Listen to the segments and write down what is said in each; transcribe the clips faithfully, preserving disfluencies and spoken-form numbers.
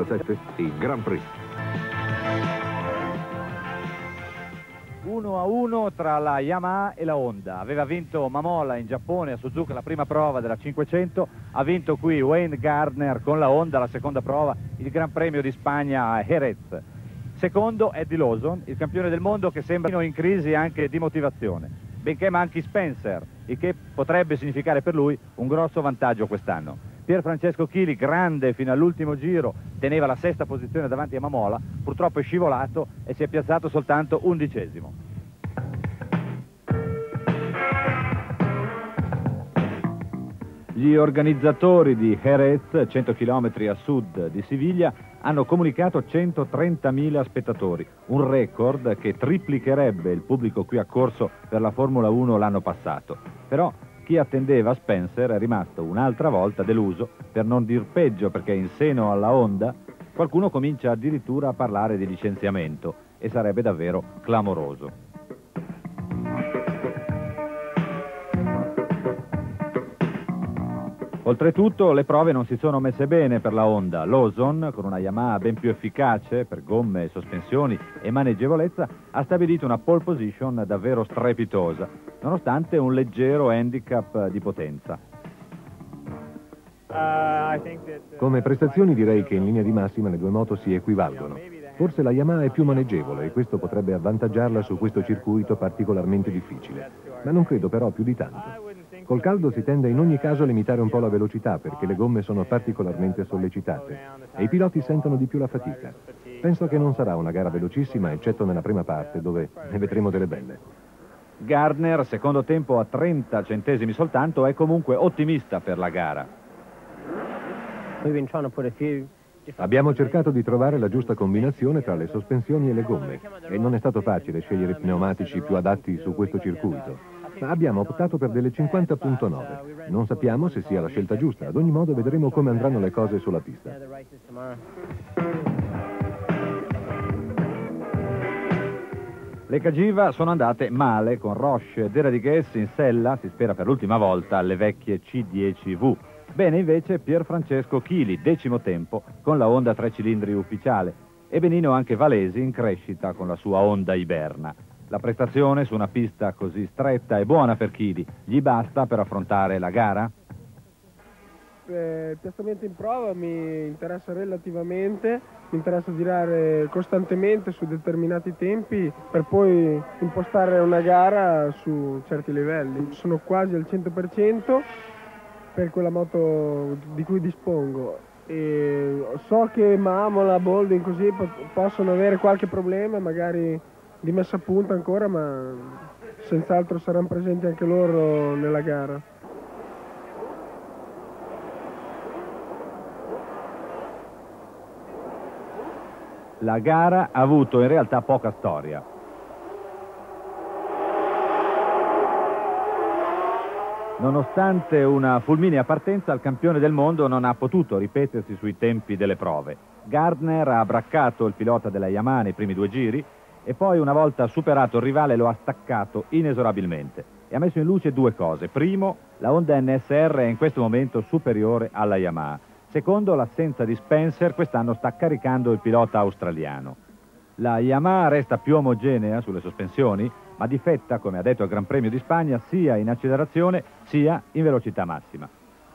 sette, il Grand Prix. uno a uno tra la Yamaha e la Honda. Aveva vinto Mamola in Giappone a Suzuka la prima prova della cinquecento, ha vinto qui Wayne Gardner con la Honda la seconda prova, il Gran Premio di Spagna a Jerez. Secondo Eddie Lawson, il campione del mondo, che sembra in crisi anche di motivazione, benché manchi Spencer, il che potrebbe significare per lui un grosso vantaggio quest'anno. Pier Francesco Chili, grande fino all'ultimo giro, teneva la sesta posizione davanti a Mamola, purtroppo è scivolato e si è piazzato soltanto undicesimo. Gli organizzatori di Jerez, cento chilometri a sud di Siviglia, hanno comunicato centotrentamila spettatori, un record che triplicherebbe il pubblico qui accorso per la Formula uno l'anno passato. Però chi attendeva Spencer è rimasto un'altra volta deluso, per non dir peggio, perché in seno alla Honda qualcuno comincia addirittura a parlare di licenziamento e sarebbe davvero clamoroso. Oltretutto le prove non si sono messe bene per la Honda. Lawson, con una Yamaha ben più efficace per gomme, sospensioni e maneggevolezza, ha stabilito una pole position davvero strepitosa, nonostante un leggero handicap di potenza. Come prestazioni direi che in linea di massima le due moto si equivalgono. Forse la Yamaha è più maneggevole e questo potrebbe avvantaggiarla su questo circuito particolarmente difficile, ma non credo però più di tanto. Col caldo si tende in ogni caso a limitare un po' la velocità perché le gomme sono particolarmente sollecitate e i piloti sentono di più la fatica. Penso che non sarà una gara velocissima, eccetto nella prima parte, dove ne vedremo delle belle. Gardner, secondo tempo a trenta centesimi soltanto, è comunque ottimista per la gara. Abbiamo cercato di trovare la giusta combinazione tra le sospensioni e le gomme e non è stato facile scegliere i pneumatici più adatti su questo circuito. Ma abbiamo optato per delle cinquanta punto nove. Non sappiamo se sia la scelta giusta, ad ogni modo vedremo come andranno le cose sulla pista. Le Cagiva sono andate male con Roche e Deradigues in sella, si spera per l'ultima volta, alle vecchie C dieci V. Bene invece Pier Francesco Chili, decimo tempo, con la Honda tre cilindri ufficiale, e benino anche Valesi in crescita con la sua Honda Iberna. La prestazione su una pista così stretta è buona per Chili, gli basta per affrontare la gara? Eh, il piazzamento in prova mi interessa relativamente, mi interessa girare costantemente su determinati tempi per poi impostare una gara su certi livelli. Sono quasi al cento per cento per quella moto di cui dispongo e so che Mamola, Boldin così possono avere qualche problema, magari di messa a punto ancora, ma senz'altro saranno presenti anche loro nella gara. La gara ha avuto in realtà poca storia. Nonostante una fulminea partenza, il campione del mondo non ha potuto ripetersi sui tempi delle prove. Gardner ha braccato il pilota della Yamaha nei primi due giri e poi, una volta superato il rivale, lo ha staccato inesorabilmente e ha messo in luce due cose. Primo, la Honda N S R è in questo momento superiore alla Yamaha. Secondo, l'assenza di Spencer quest'anno sta caricando il pilota australiano. La Yamaha resta più omogenea sulle sospensioni, ma difetta, come ha detto al Gran Premio di Spagna, sia in accelerazione sia in velocità massima.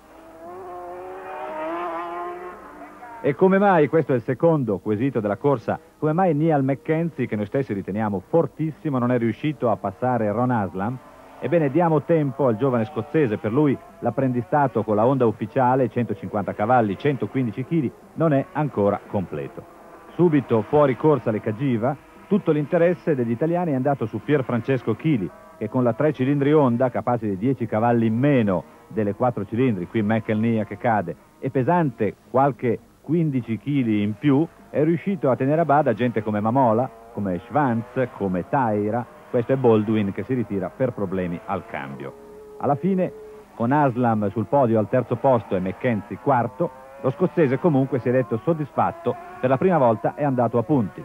E come mai, questo è il secondo quesito della corsa, come mai Neal McKenzie, che noi stessi riteniamo fortissimo, non è riuscito a passare Ron Haslam? Ebbene, diamo tempo al giovane scozzese, per lui l'apprendistato con la Honda ufficiale, centocinquanta cavalli, centoquindici chili, non è ancora completo. Subito fuori corsa le Cagiva, tutto l'interesse degli italiani è andato su Pier Francesco Chili, che con la tre cilindri Honda, capace di dieci cavalli in meno delle quattro cilindri, qui McElnea che cade, e pesante qualche quindici chili in più, è riuscito a tenere a bada gente come Mamola, come Schwanz, come Taira. Questo è Baldwin che si ritira per problemi al cambio. Alla fine, con Haslam sul podio al terzo posto e McKenzie quarto, lo scozzese comunque si è detto soddisfatto, per la prima volta è andato a punti.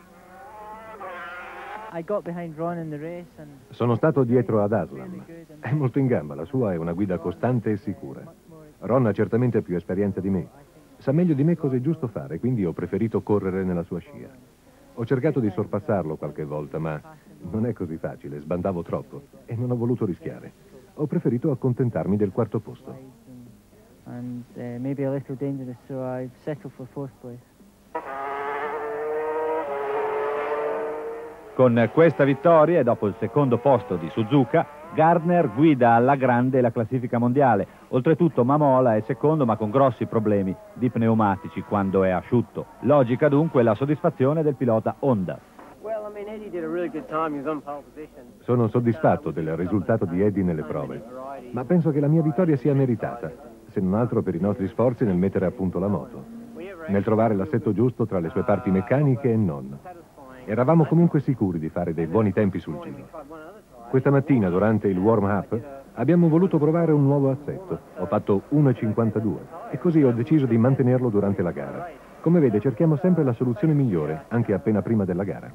Sono stato dietro ad Haslam. È molto in gamba, la sua è una guida costante e sicura. Ron ha certamente più esperienza di me. Sa meglio di me cosa è giusto fare, quindi ho preferito correre nella sua scia. Ho cercato di sorpassarlo qualche volta, ma non è così facile, sbandavo troppo e non ho voluto rischiare. Ho preferito accontentarmi del quarto posto. And uh, maybe a little dangerous, so I settled for fourth place. Con questa vittoria e dopo il secondo posto di Suzuka, Gardner guida alla grande la classifica mondiale. Oltretutto Mamola è secondo, ma con grossi problemi di pneumatici quando è asciutto. Logica dunque la soddisfazione del pilota Honda. Sono soddisfatto del risultato di Eddie nelle prove, ma penso che la mia vittoria sia meritata, se non altro per i nostri sforzi nel mettere a punto la moto, nel trovare l'assetto giusto tra le sue parti meccaniche e non. Eravamo comunque sicuri di fare dei buoni tempi sul giro. Questa mattina, durante il warm-up, abbiamo voluto provare un nuovo assetto. Ho fatto uno e cinquantadue e così ho deciso di mantenerlo durante la gara. Come vede, cerchiamo sempre la soluzione migliore, anche appena prima della gara.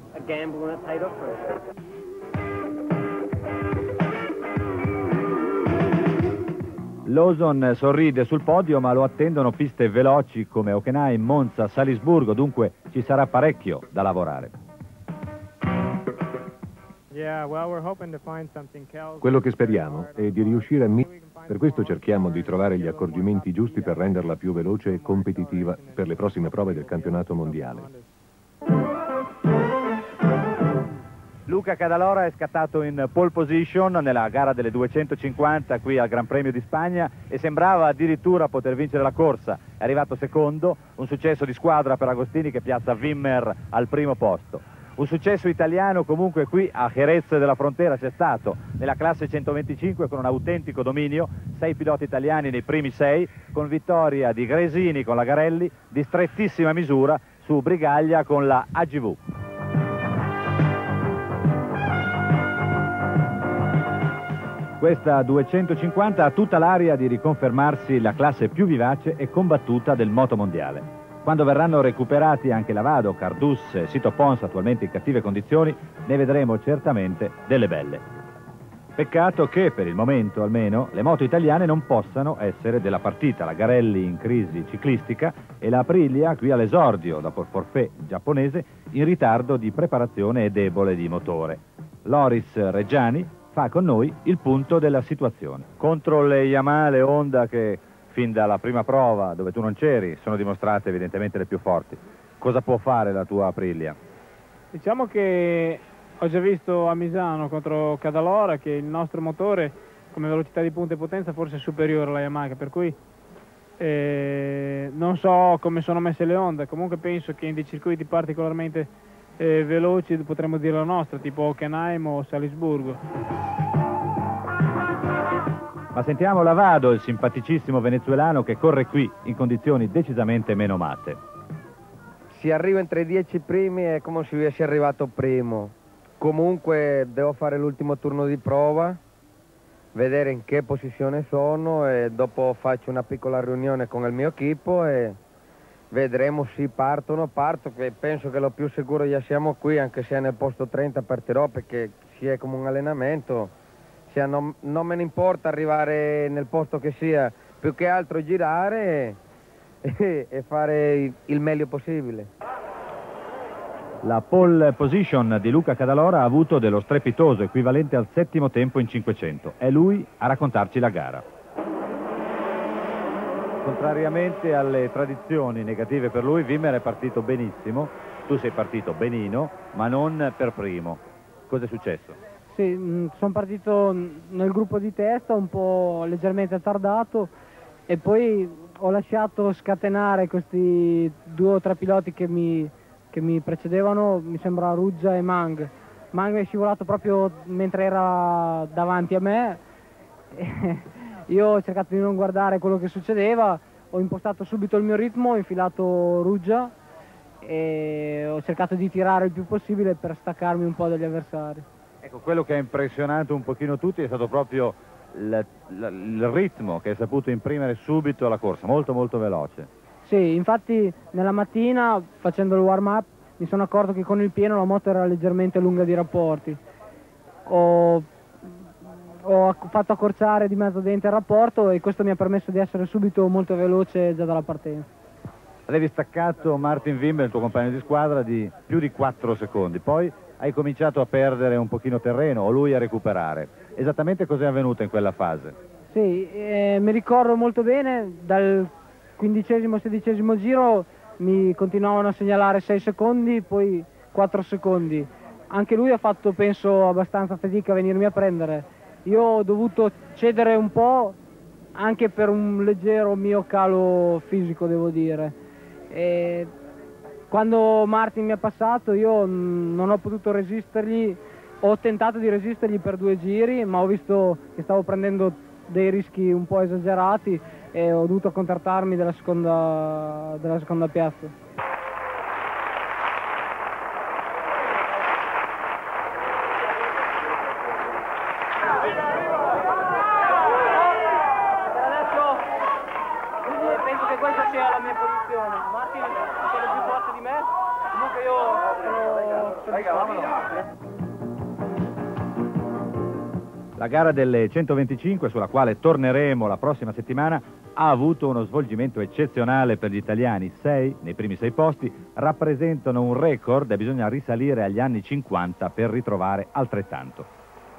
Lawson sorride sul podio, ma lo attendono piste veloci come Hockenheim, Monza, Salisburgo, dunque ci sarà parecchio da lavorare. Quello che speriamo è di riuscire a mi... Per questo cerchiamo di trovare gli accorgimenti giusti per renderla più veloce e competitiva per le prossime prove del campionato mondiale. Luca Cadalora è scattato in pole position nella gara delle duecentocinquanta qui al Gran Premio di Spagna e sembrava addirittura poter vincere la corsa. È arrivato secondo, un successo di squadra per Agostini che piazza Wimmer al primo posto. Un successo italiano comunque qui a Jerez della Frontera c'è stato, nella classe centoventicinque con un autentico dominio, sei piloti italiani nei primi sei, con vittoria di Gresini con la Garelli, di strettissima misura su Brigaglia con la A G V. Questa duecentocinquanta ha tutta l'aria di riconfermarsi la classe più vivace e combattuta del motomondiale. Quando verranno recuperati anche Lavado, Cardus e Sito Pons, attualmente in cattive condizioni, ne vedremo certamente delle belle. Peccato che, per il momento almeno, le moto italiane non possano essere della partita. La Garelli in crisi ciclistica e la Aprilia, qui all'esordio, dopo il forfait giapponese, in ritardo di preparazione e debole di motore. Loris Reggiani fa con noi il punto della situazione. Contro le Yamaha, le Honda che fin dalla prima prova, dove tu non c'eri, sono dimostrate evidentemente le più forti. Cosa può fare la tua Aprilia? Diciamo che ho già visto a Misano contro Cadalora che il nostro motore come velocità di punta e potenza forse è superiore alla Yamaha, per cui eh, non so come sono messe le Honda. Comunque penso che in dei circuiti particolarmente eh, veloci potremmo dire la nostra, tipo Hockenheim o Salisburgo. Ma sentiamo Lavado, il simpaticissimo venezuelano che corre qui in condizioni decisamente meno mate. Si arriva entre i dieci primi è come se io sia arrivato primo. Comunque devo fare l'ultimo turno di prova, vedere in che posizione sono e dopo faccio una piccola riunione con il mio equipo e vedremo se partono o parto, che penso che lo più sicuro già siamo qui, anche se nel posto trenta partirò perché sia come un allenamento. Cioè, non, non me ne importa arrivare nel posto che sia, più che altro girare e, e, e fare il meglio possibile. La pole position di Luca Cadalora ha avuto dello strepitoso, equivalente al settimo tempo in cinquecento. È lui a raccontarci la gara. Contrariamente alle tradizioni negative per lui, Wimmer è partito benissimo, tu sei partito benino, ma non per primo. Cosa è successo? Sì, sono partito nel gruppo di testa un po' leggermente attardato e poi ho lasciato scatenare questi due o tre piloti che mi, che mi precedevano, mi sembra Ruggia e Mang. Mang è scivolato proprio mentre era davanti a me. Io ho cercato di non guardare quello che succedeva, ho impostato subito il mio ritmo, ho infilato Ruggia e ho cercato di tirare il più possibile per staccarmi un po' dagli avversari. Ecco, quello che ha impressionato un pochino tutti è stato proprio il, il, il ritmo che hai saputo imprimere subito alla corsa, molto molto veloce. Sì, infatti nella mattina facendo il warm up mi sono accorto che con il pieno la moto era leggermente lunga di rapporti. Ho, ho fatto accorciare di mezzo dente il rapporto e questo mi ha permesso di essere subito molto veloce già dalla partenza. avevi staccato Martin Wimmer, il tuo compagno di squadra, di più di quattro secondi, poi hai cominciato a perdere un pochino terreno, o lui a recuperare. Esattamente cos'è avvenuto in quella fase? Sì, eh, mi ricordo molto bene, dal quindicesimo sedicesimo giro mi continuavano a segnalare sei secondi, poi quattro secondi. Anche lui ha fatto, penso, abbastanza fatica a venirmi a prendere. Io ho dovuto cedere un po', anche per un leggero mio calo fisico, devo dire. E quando Martin mi ha passato io non ho potuto resistergli, ho tentato di resistergli per due giri, ma ho visto che stavo prendendo dei rischi un po' esagerati e ho dovuto accontentarmi della seconda, della seconda piazza. Penso che questa sia la mia posizione. Martin è più forte di me, comunque io sono... La gara delle centoventicinque, sulla quale torneremo la prossima settimana, ha avuto uno svolgimento eccezionale per gli italiani. Sei nei primi sei posti rappresentano un record e bisogna risalire agli anni cinquanta per ritrovare altrettanto.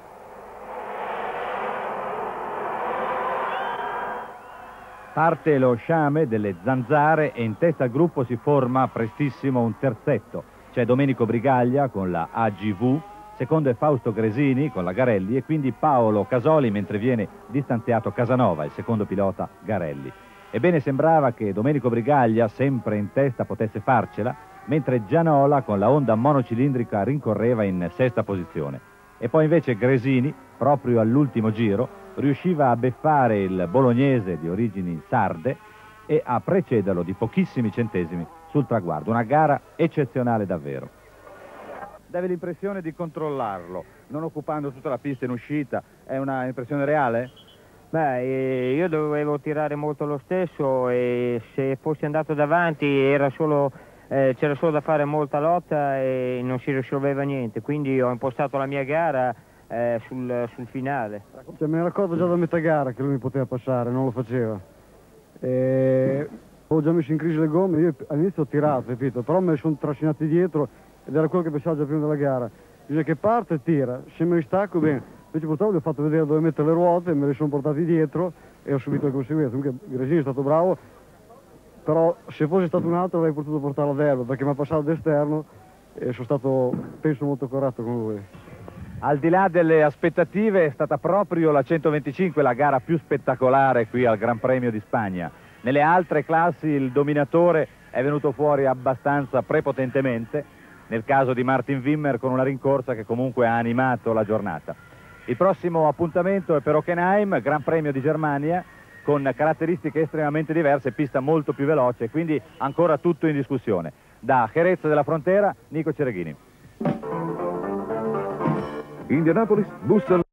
Parte lo sciame delle zanzare e in testa al gruppo si forma prestissimo un terzetto. C'è Domenico Brigaglia con la A G V, secondo è Fausto Gresini con la Garelli e quindi Paolo Casoli, mentre viene distanziato Casanova, il secondo pilota Garelli. Ebbene, sembrava che Domenico Brigaglia, sempre in testa, potesse farcela, mentre Gianola con la Honda monocilindrica rincorreva in sesta posizione. E poi invece Gresini, proprio all'ultimo giro, riusciva a beffare il bolognese di origini sarde e a precederlo di pochissimi centesimi sul traguardo. Una gara eccezionale davvero. Dave l'impressione di controllarlo, non occupando tutta la pista in uscita. È una impressione reale? Beh, io dovevo tirare molto lo stesso e se fossi andato davanti era solo, eh, c'era solo da fare molta lotta e non si risolveva niente, quindi ho impostato la mia gara eh, sul, sul finale. Cioè, me ne ricordo già da metà gara che lui mi poteva passare, non lo faceva. E... ho già messo in crisi le gomme, io all'inizio ho tirato, capito? Però me ne sono trascinati dietro ed era quello che pensavo già prima della gara. Bisogna che parte e tira, se me li stacco bene. Invece purtroppo gli ho fatto vedere dove mettere le ruote, me le sono portati dietro e ho subito le conseguenze. Comunque Gresini è stato bravo, però se fosse stato un altro avrei potuto portarlo ad erba perché mi ha passato d'esterno e sono stato, penso, molto corretto con lui. Al di là delle aspettative è stata proprio la centoventicinque la gara più spettacolare qui al Gran Premio di Spagna. Nelle altre classi il dominatore è venuto fuori abbastanza prepotentemente, nel caso di Martin Wimmer con una rincorsa che comunque ha animato la giornata. Il prossimo appuntamento è per Hockenheim, Gran Premio di Germania, con caratteristiche estremamente diverse, pista molto più veloce, quindi ancora tutto in discussione. Da Jerez della Frontera, Nico Cereghini. Indianapolis, bussa